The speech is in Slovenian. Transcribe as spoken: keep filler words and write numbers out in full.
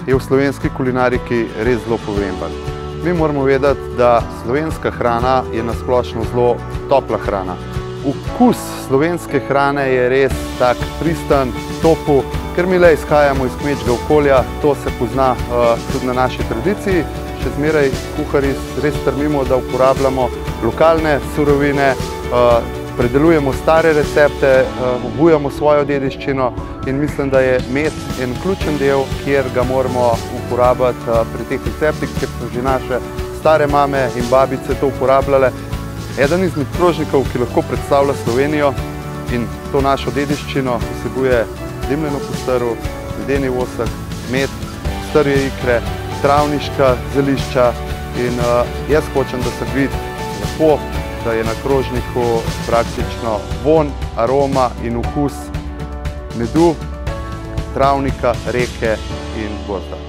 je v slovenski kulinariki res zelo pomemben. Mi moramo vedeti, da slovenska hrana je na splošno zelo topla hrana. Okus slovenske hrane je res tak pristen, topel, ker mi le izhajamo iz kmečkega okolja, to se pozna uh, tudi na naši tradiciji. Še zmeraj kuharji res strmimo, da uporabljamo lokalne surovine, uh, predelujemo stare recepte, uh, obujamo svojo dediščino in mislim, da je med en ključen del, kjer ga moramo uporabiti uh, pri teh receptih, ker so že naše stare mame in babice to uporabljale. Eden izmed krožnikov, ki lahko predstavlja Slovenijo in to našo dediščino, vsebuje dimljeno postrv, ledeni vosek, med, strje ikre, travniška zelišča in uh, jaz hočem, da se vidi lepo, da je na krožniku praktično vonj, aroma in okus medu, travnika, reke in gozda.